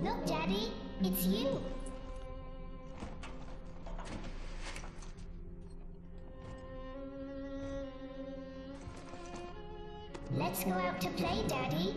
Look, Daddy, it's you. Let's go out to play, Daddy.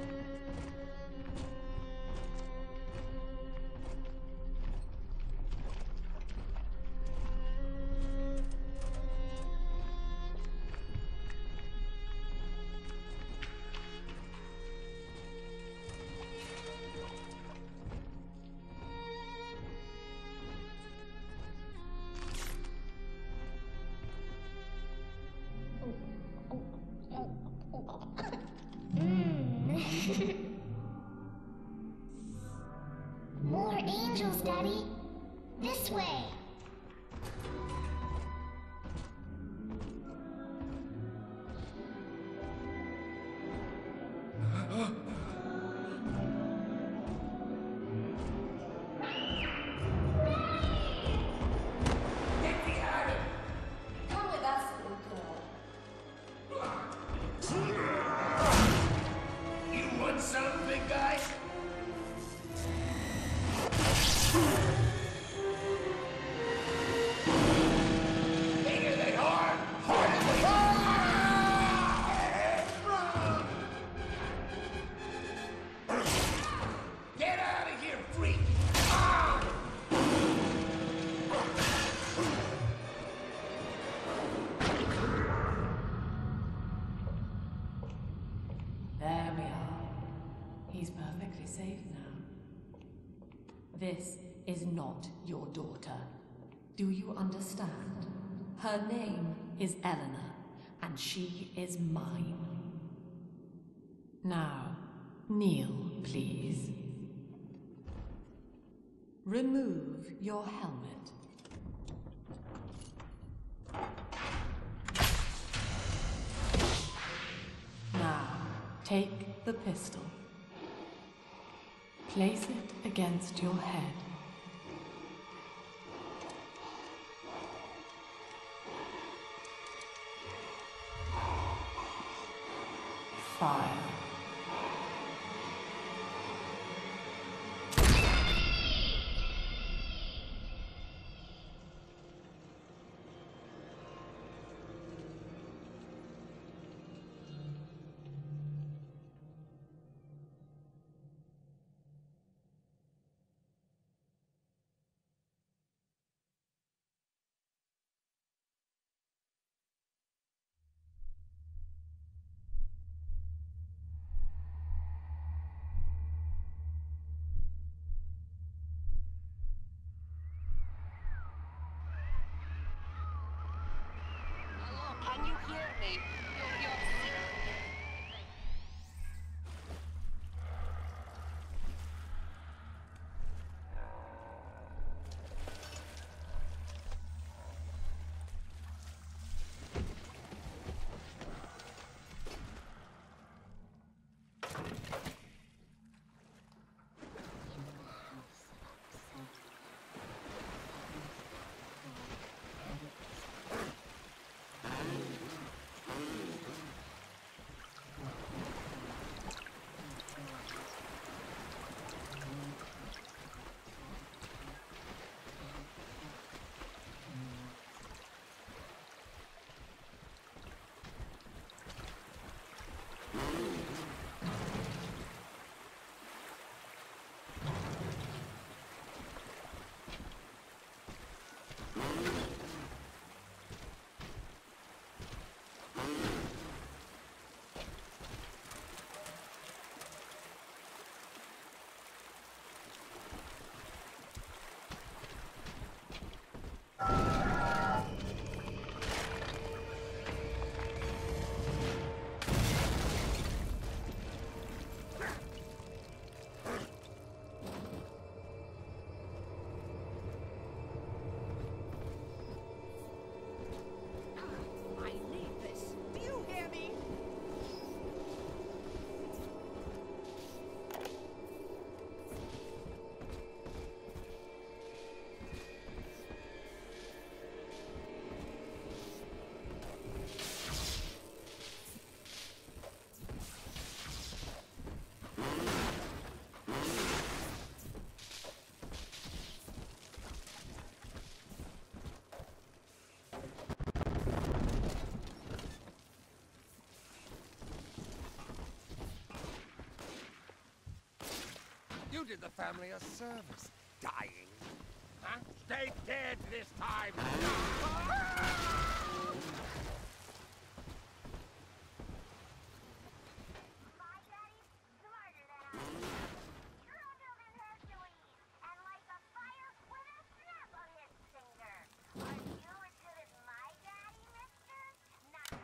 More angels, Daddy. This way. There we are. He's perfectly safe now. This is not your daughter. Do you understand? Her name is Eleanor, and she is mine. Now, kneel, please. Remove your helmet. Now, take the pistol. Place it against your head. Fire. Can you hear me? You're You did the family a service, dying. Huh? Stay dead this time! My daddy's smarter than I am. Stronger than Hercules, and like a fire with a snap of his finger. Are you as good as my daddy, mister? Not.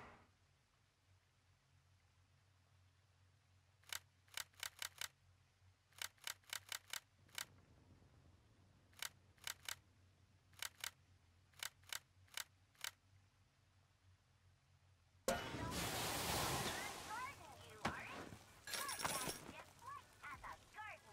Garden, you aren't. Your dad just works at the garden.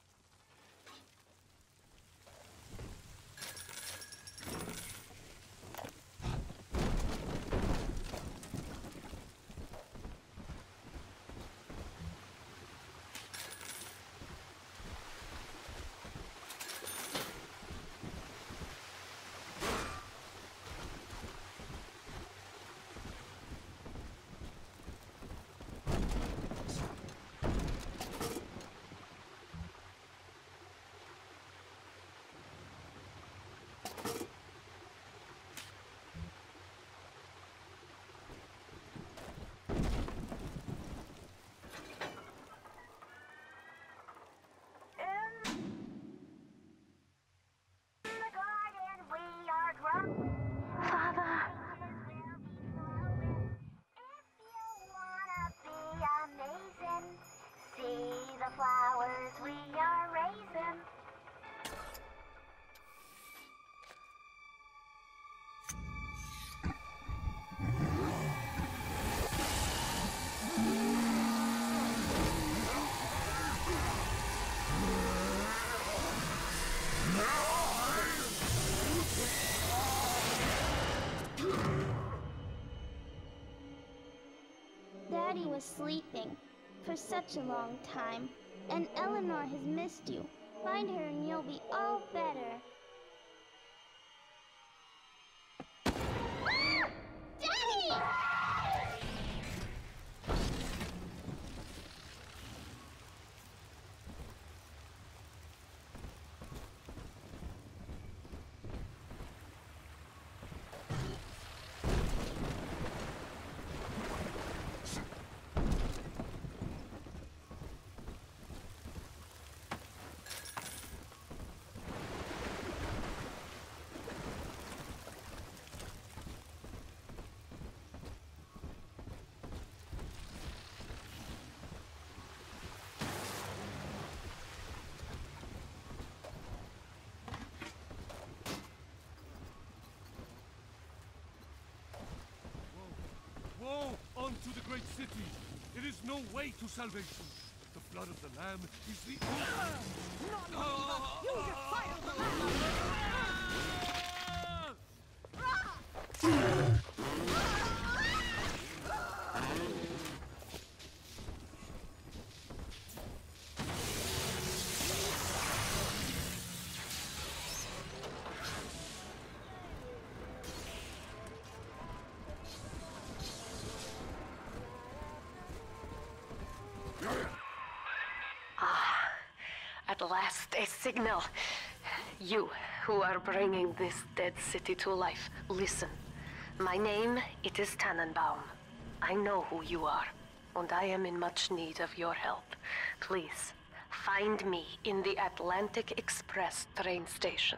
In the garden we are growing. Father. If you wanna be amazing, see the flowers we are raising. Daddy was sleeping for such a long time, and Eleanor has missed you. Find her and you'll be all better. Daddy! Woe unto the great city! It is no way to salvation. The blood of the Lamb is the only... You defiled the land! At last, a signal. You, who are bringing this dead city to life, listen. My name, it is Tannenbaum. I know who you are, and I am in much need of your help. Please, find me in the Atlantic Express train station.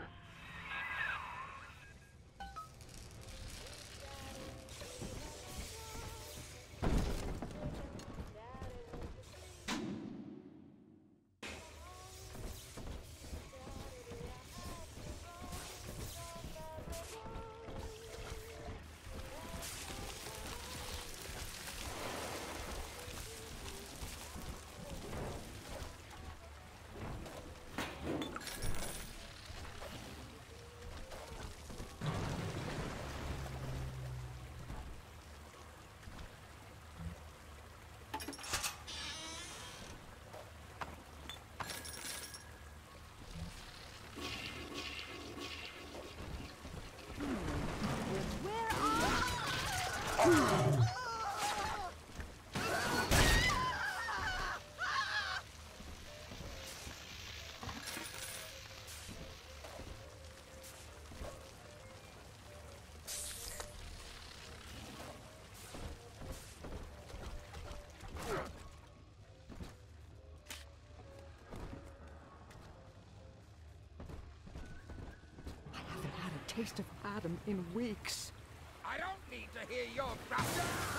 taste of Adam in weeks. I don't need to hear your crap.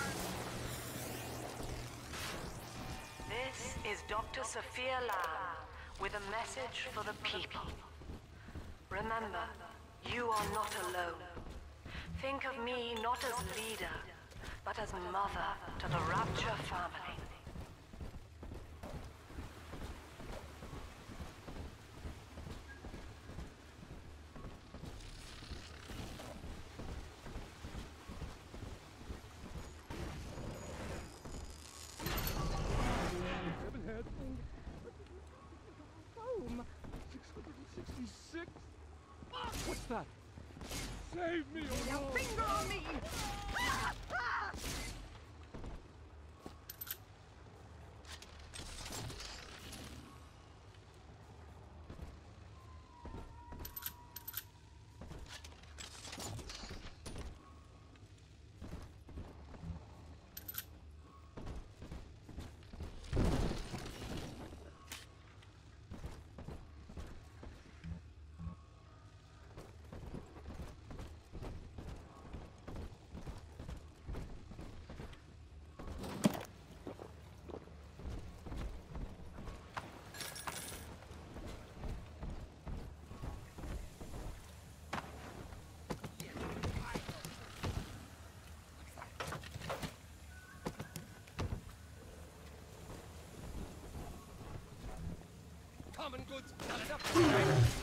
This is Dr. Sophia Lamb with a message for the people. Remember, you are not alone. Think of me not as leader, but as mother to the Rapture family. Home. 666. What's that? Save me, oh Your Lord! finger on me! Common goods, not enough.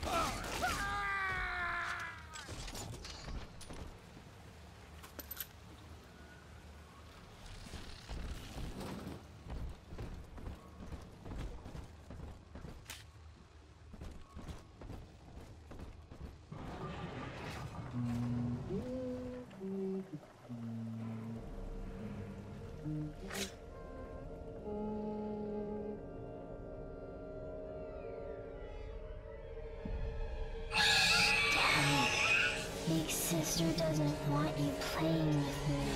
Big sister doesn't want you playing with me.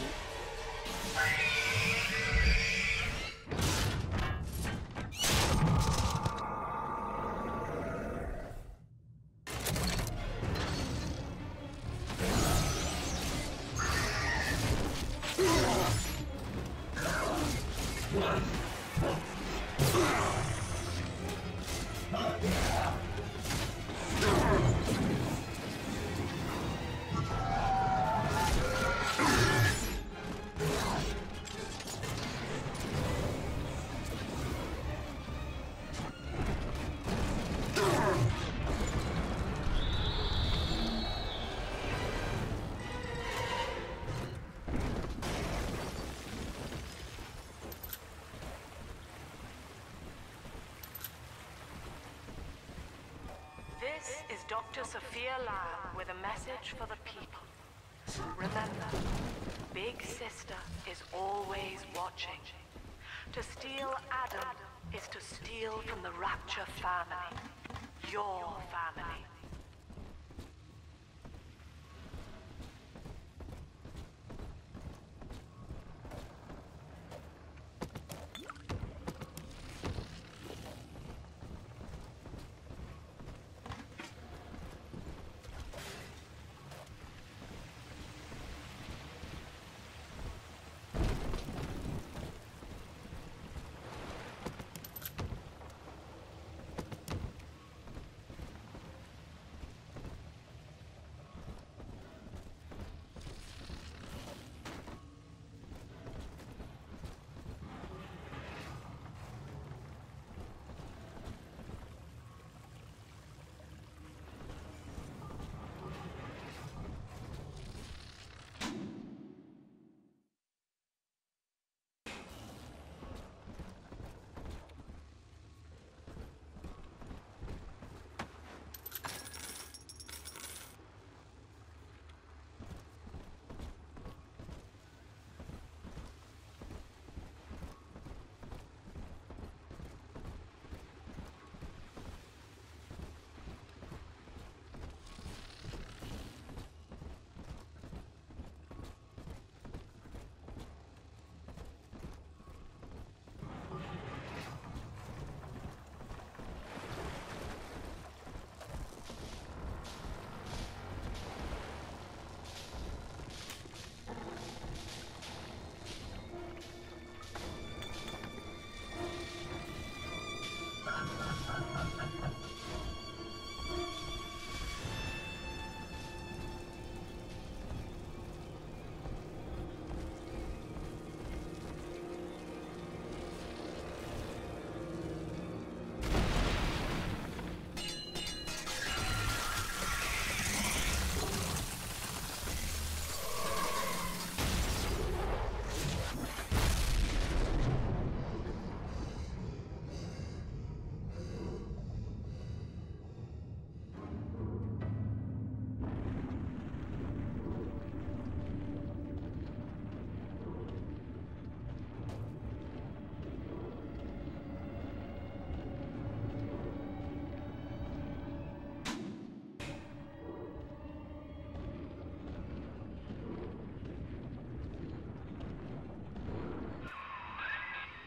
This is Dr. Sophia Lamb with a message for the people. Remember, Big Sister is always watching. To steal Adam is to steal from the Rapture family. Your family.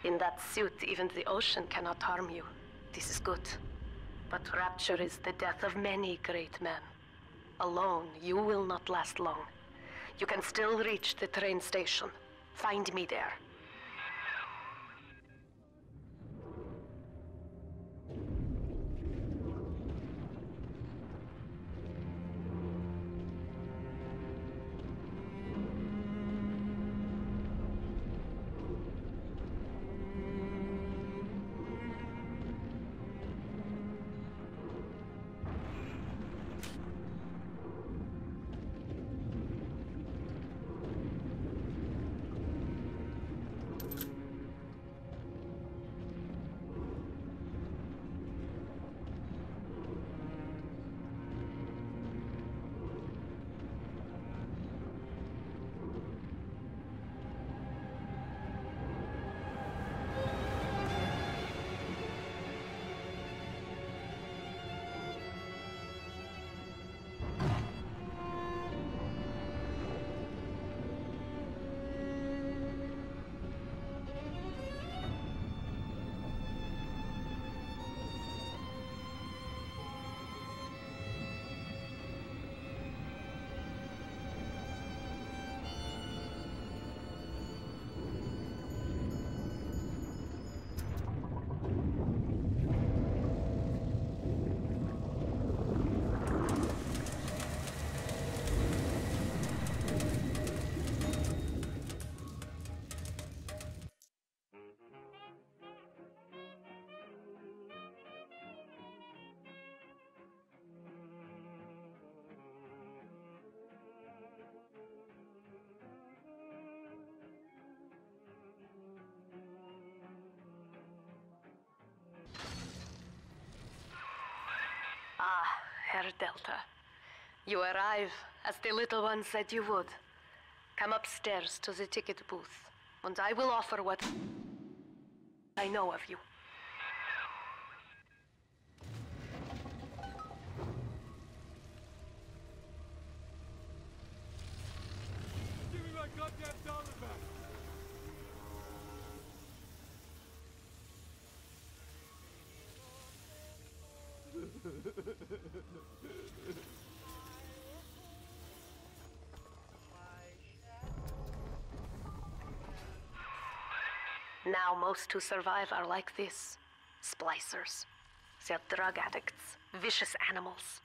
In that suit, even the ocean cannot harm you. This is good. But rapture is the death of many great men. Alone, you will not last long. You can still reach the train station. Find me there. Ah, Herr Delta. You arrive, as the little one said you would. Come upstairs to the ticket booth, and I will offer what I know of you. Give me my goddamn dollar back! Now most who survive are like this. Splicers. They're drug addicts. Vicious animals.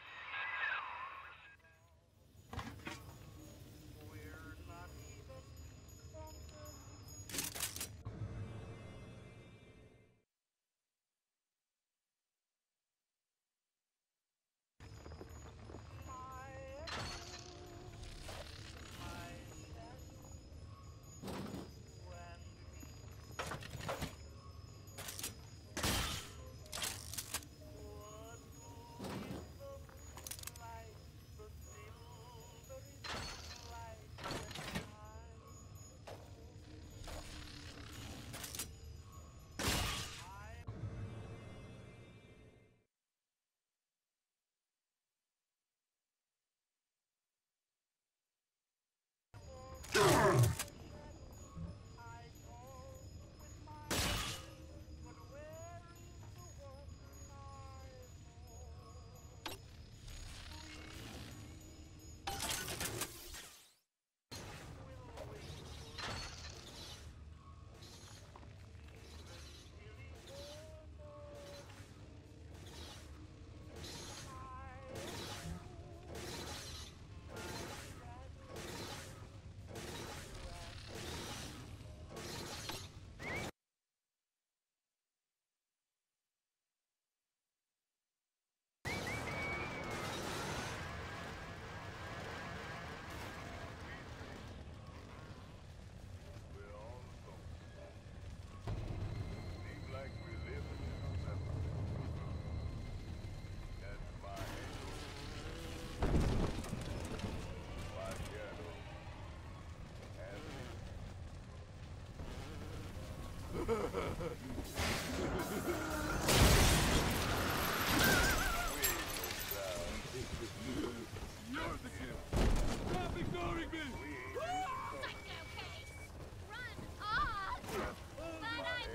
You're the kid! Stop ignoring me! Psycho case! Run off! But I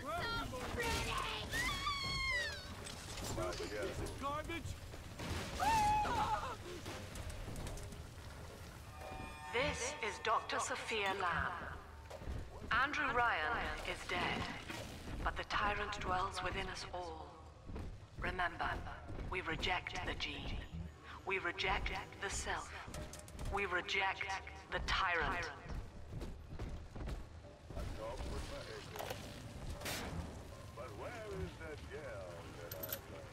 Garbage? This is Dr. Sophia Lamb. Andrew Ryan is dead, but the tyrant dwells within us all. Remember, we reject the gene. We reject the self. We reject the tyrant. But where is that gal that I like?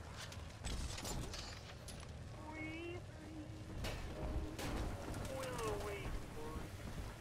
We'll wait for it.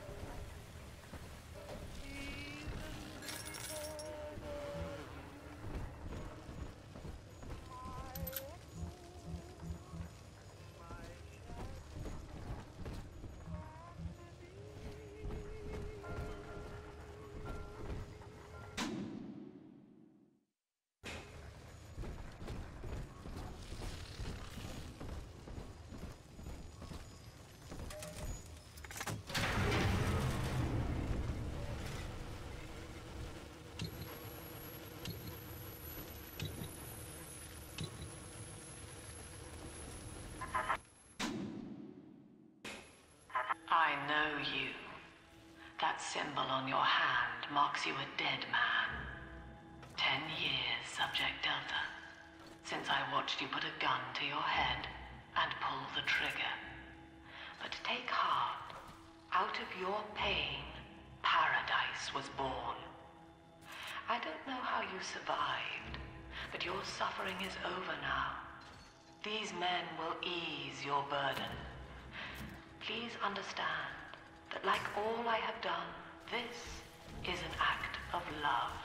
I know you. That symbol on your hand marks you a dead man. 10 years, Subject Delta, since I watched you put a gun to your head and pull the trigger. But take heart. Out of your pain, paradise was born. I don't know how you survived, but your suffering is over now. These men will ease your burden. Please understand that like all I have done, this is an act of love.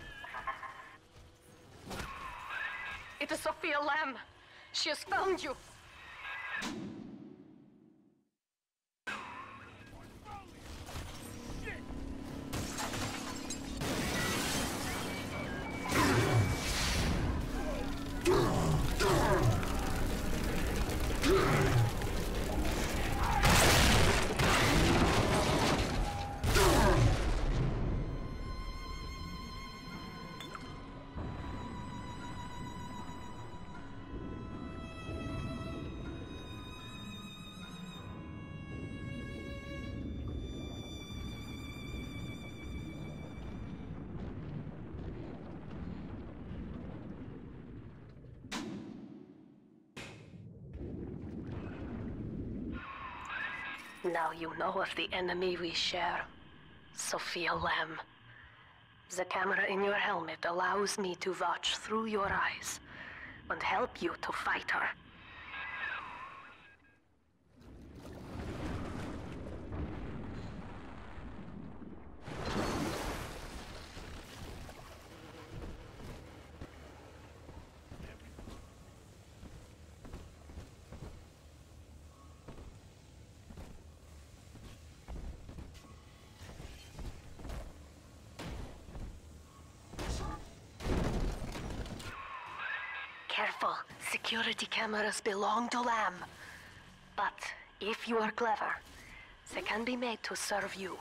It is Sophia Lamb. She has found you. Now you know of the enemy we share, Sophia Lamb. The camera in your helmet allows me to watch through your eyes and help you to fight her. Careful, security cameras belong to Lamb. But if you are clever, they can be made to serve you.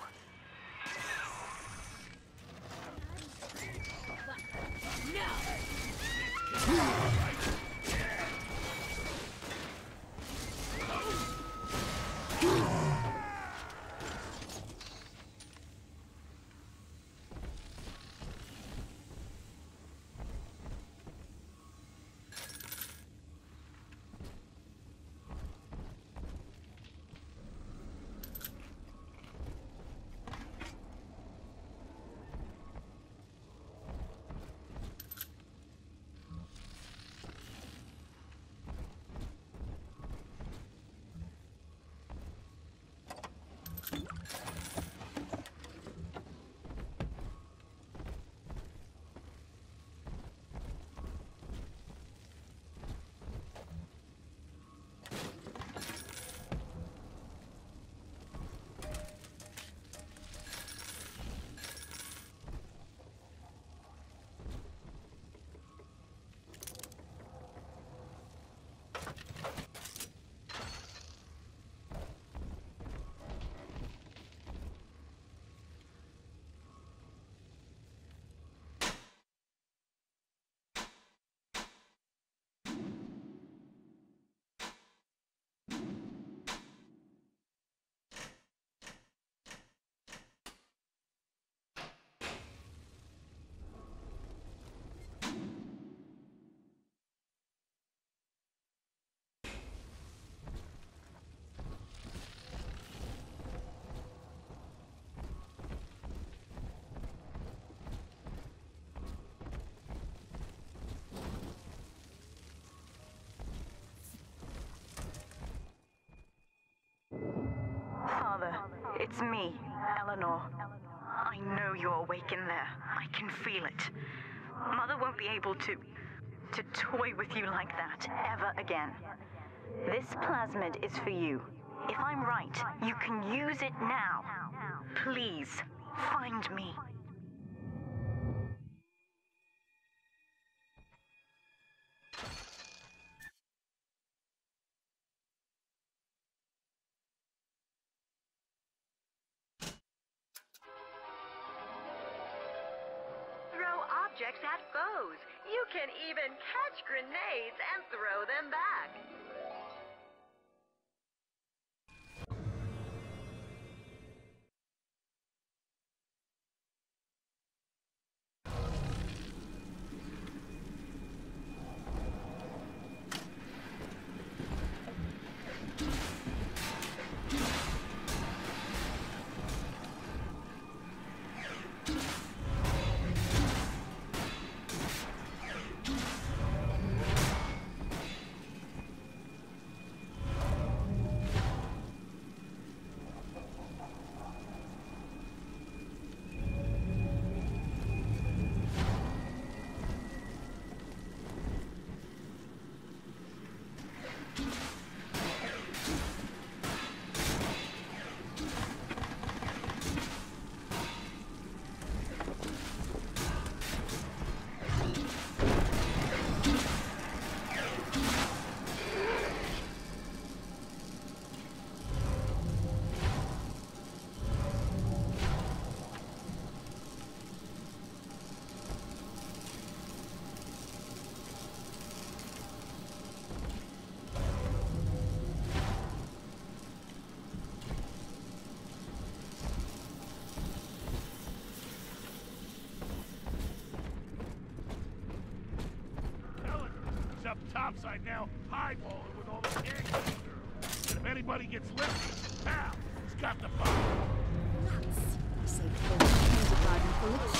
It's me, Eleanor. I know you're awake in there. I can feel it. Mother won't be able to toy with you like that ever again. This plasmid is for you. If I'm right, you can use it now. Please, find me. Throw objects at foes. You can even catch grenades and throw them back. Up topside now, highballing with all the gangs. And if anybody gets lifted, pal, he's got the fire. Nuts! I say full kindergarten full of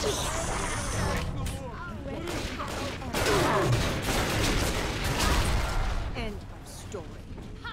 kids. End of story.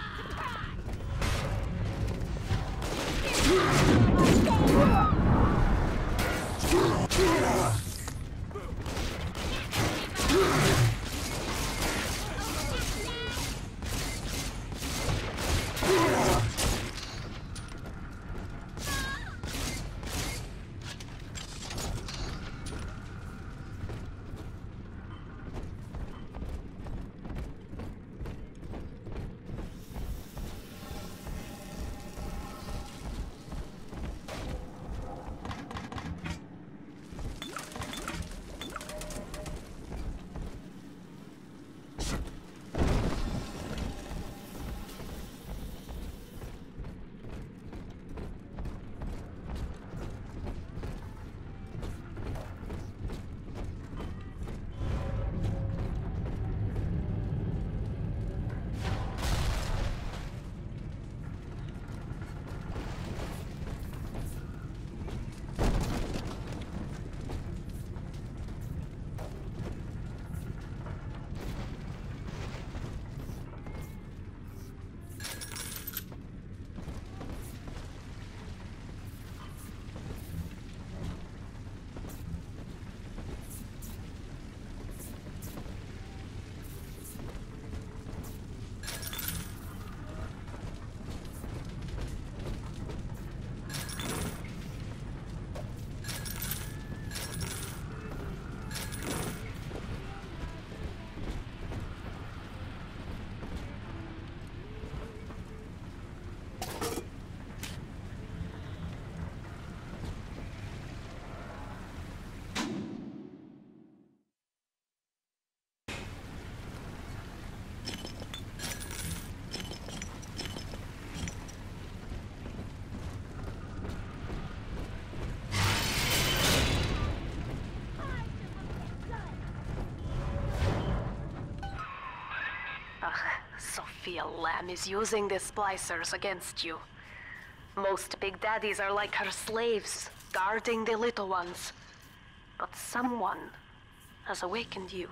Sophia Lamb is using the splicers against you. Most big daddies are like her slaves, guarding the little ones. But someone has awakened you.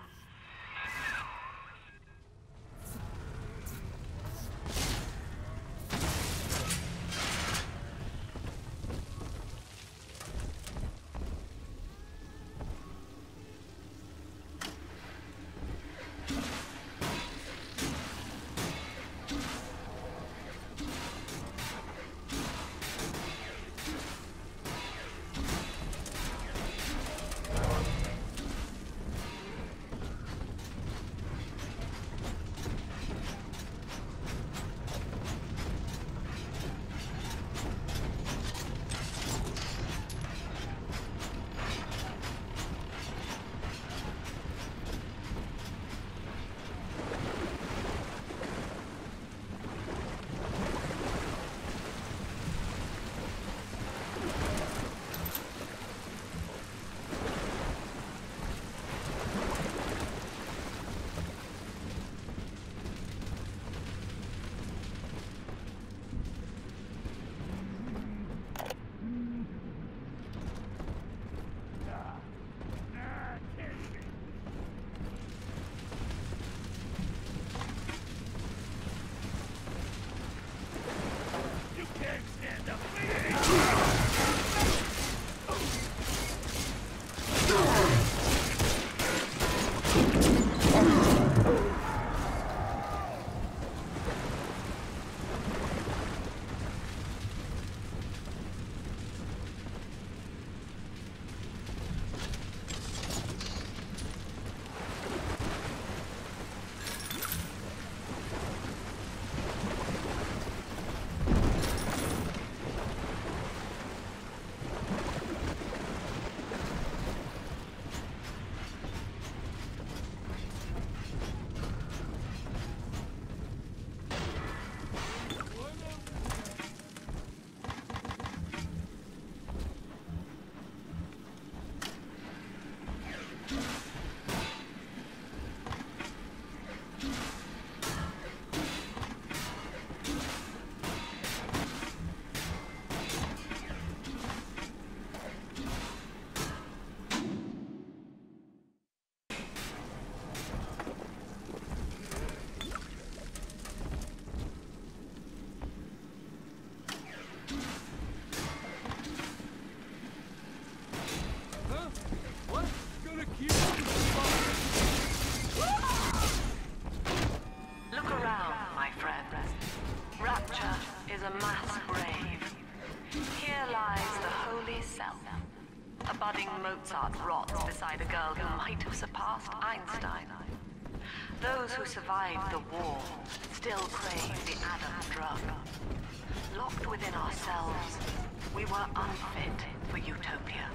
itself. A budding Mozart rots beside a girl who might have surpassed Einstein. Those who survived the war still crave the Adam drug. Locked within ourselves, we were unfit for utopia.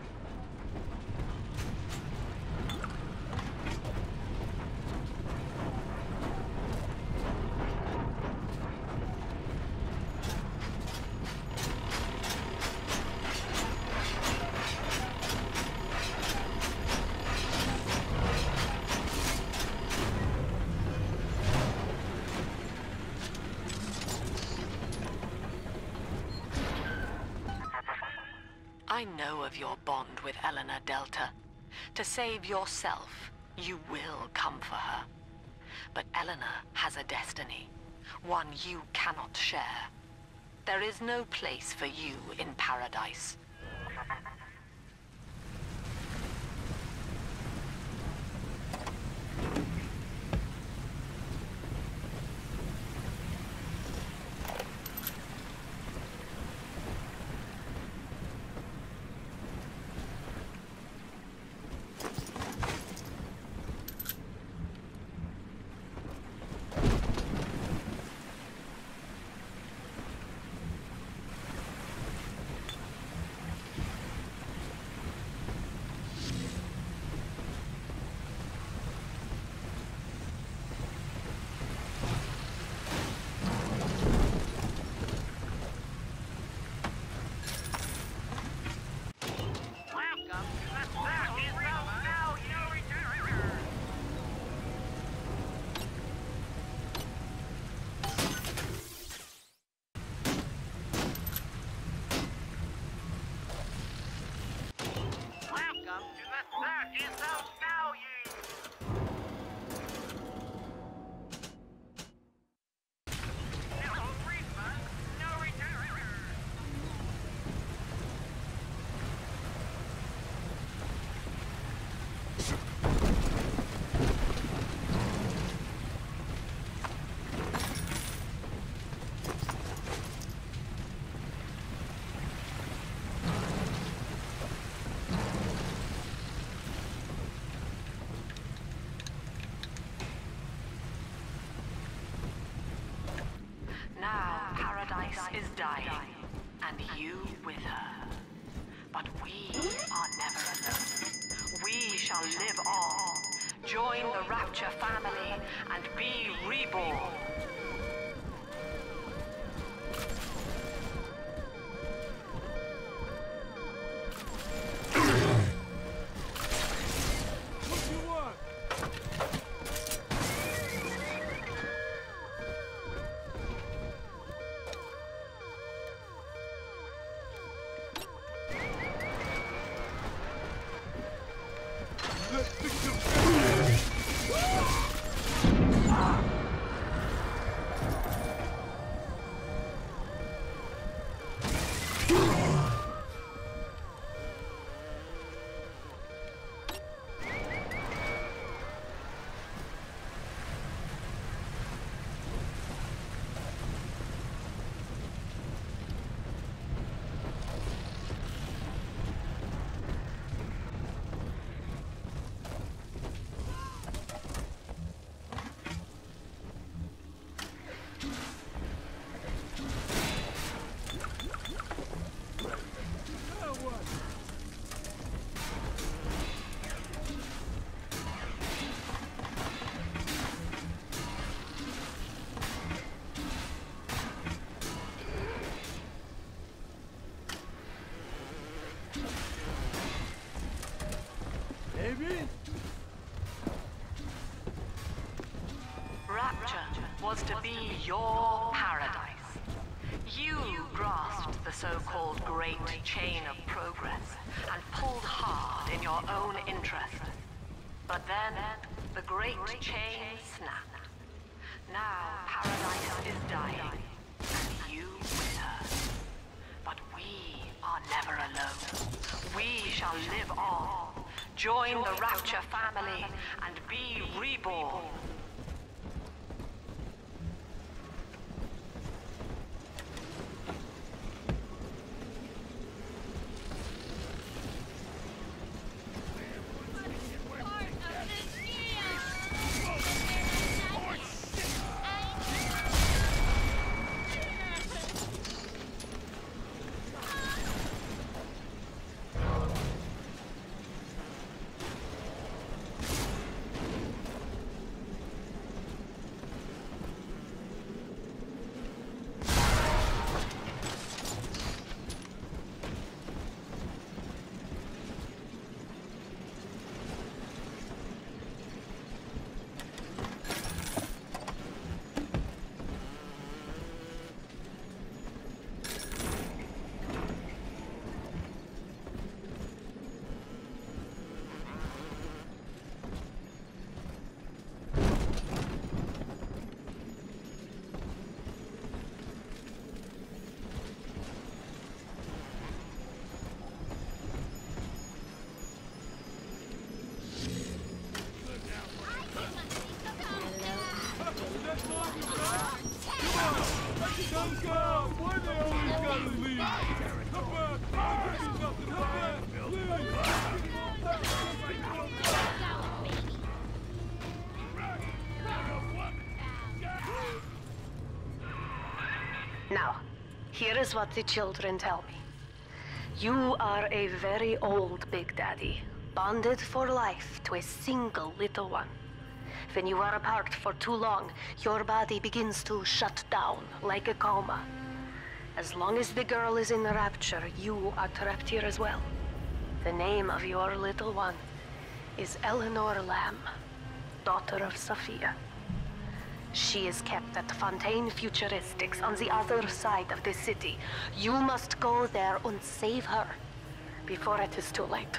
I know of your bond with Eleanor Delta. To save yourself, you will come for her. But Eleanor has a destiny, one you cannot share. There is no place for you in paradise. Now Paradise is dying, and you with her. But we are never alone. We shall live on, join the Rapture family, and be reborn. Rapture was to be your paradise. You grasped the so-called Great Chain of Progress and pulled hard in your own interest. But then, the Great Chain snapped. Now Paradise is dying, and you with her. But we are never alone. We shall live on, join the Rapture family, and be reborn. Here's what the children tell me. You are a very old Big Daddy, bonded for life to a single little one. When you are apart for too long, your body begins to shut down like a coma. As long as the girl is in rapture, you are trapped here as well. The name of your little one is Eleanor Lamb, daughter of Sophia. She is kept at Fontaine Futuristics on the other side of the city. You must go there and save her before it is too late.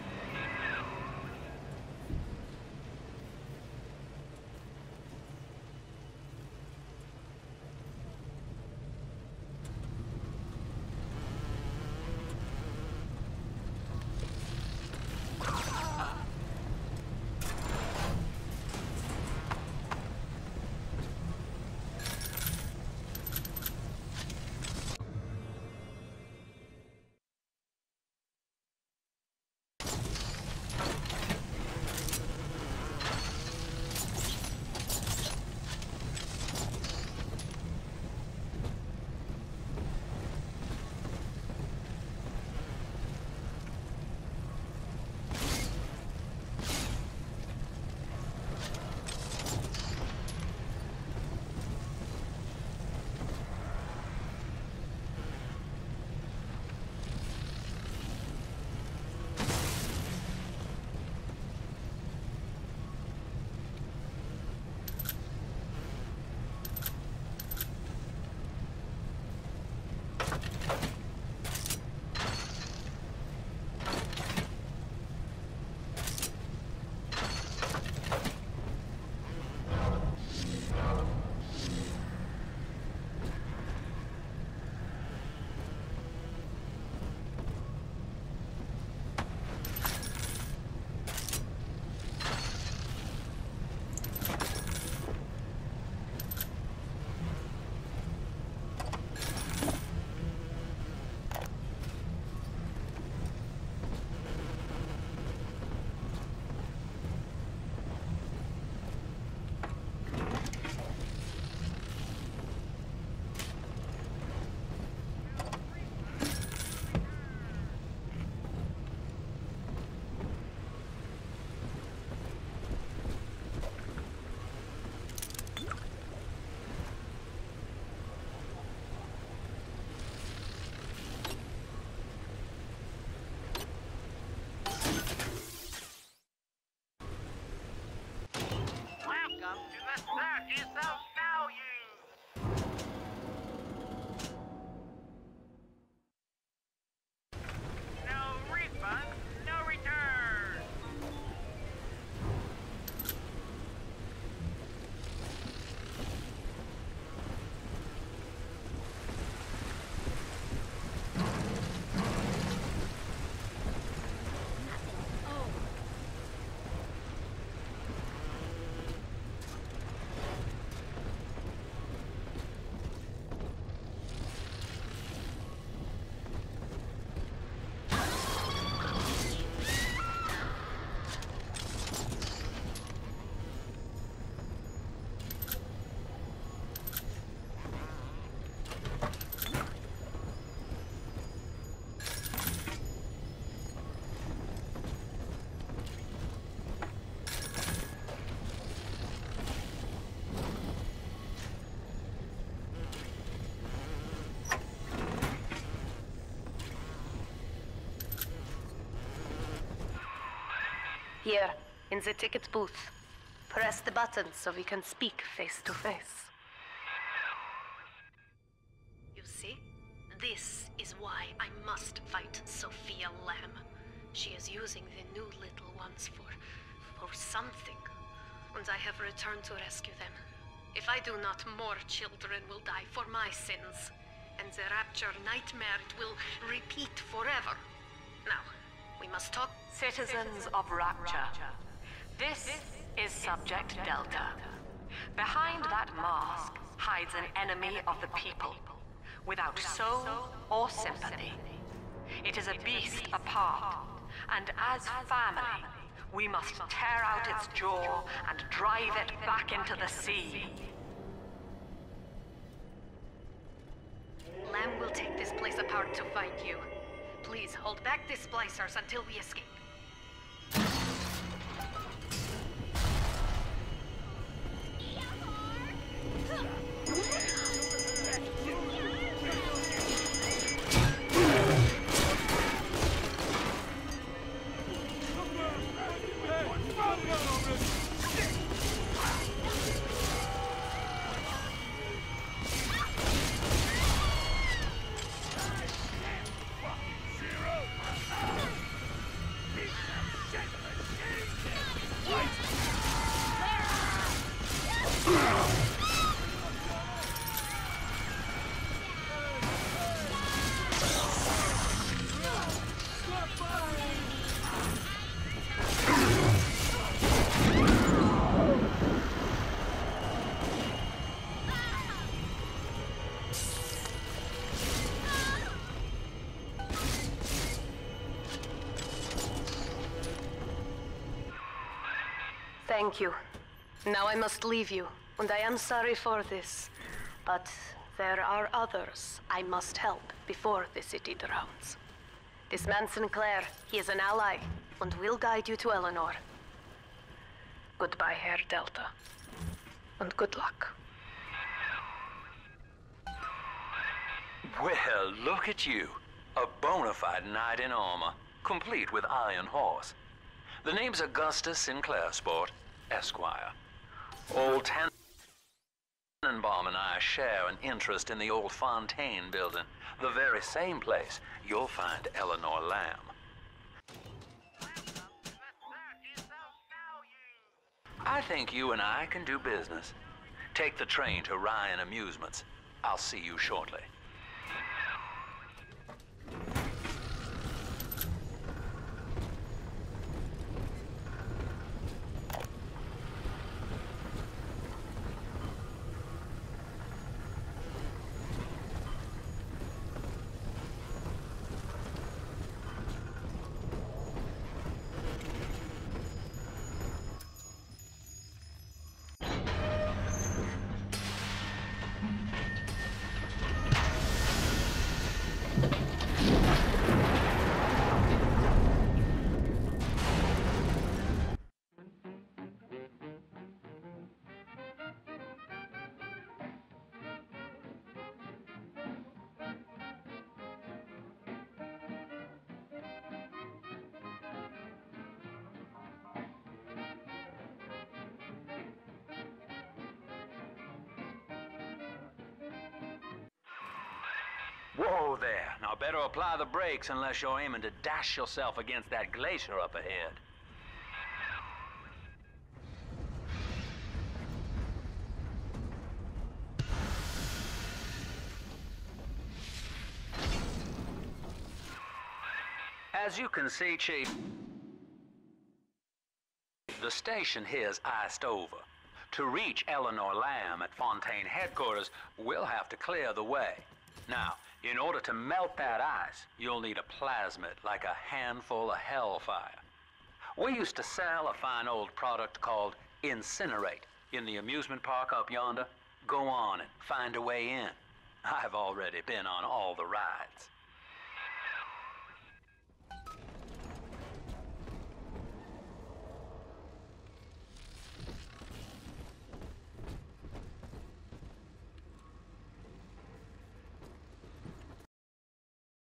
Welcome to the Circus of Value! No refund, no return! Here, in the ticket booth. Press the button so we can speak face to face. You see? This is why I must fight Sophia Lamb. She is using the new little ones for something. And I have returned to rescue them. If I do not, more children will die for my sins. And the Rapture nightmare will repeat forever. Now, we must talk. Citizens of Rapture, this is Subject Delta. Behind that mask hides an enemy of the people, without soul or sympathy. It is a beast apart, and as family, we must tear out its jaw and drive it back into the sea. Lamb will take this place apart to find you. Please, hold back the splicers until we escape. Thank you. Now I must leave you, and I am sorry for this. But there are others I must help before the city drowns. This man Sinclair, he is an ally, and will guide you to Eleanor. Goodbye, Herr Delta. And good luck. Well, look at you. A bona fide knight in armor, complete with iron horse. The name's Augustus Sinclair, Sport, Esquire. Old Tannenbaum and I share an interest in the old Fontaine building, the very same place you'll find Eleanor Lamb. I think you and I can do business. Take the train to Ryan Amusements. I'll see you shortly. Whoa there. Now better apply the brakes unless you're aiming to dash yourself against that glacier up ahead. As you can see, Chief, the station here's iced over. To reach Eleanor Lamb at Fontaine headquarters, we'll have to clear the way. Now, in order to melt that ice, you'll need a plasmid, like a handful of hellfire. We used to sell a fine old product called Incinerate in the amusement park up yonder. Go on and find a way in. I've already been on all the rides.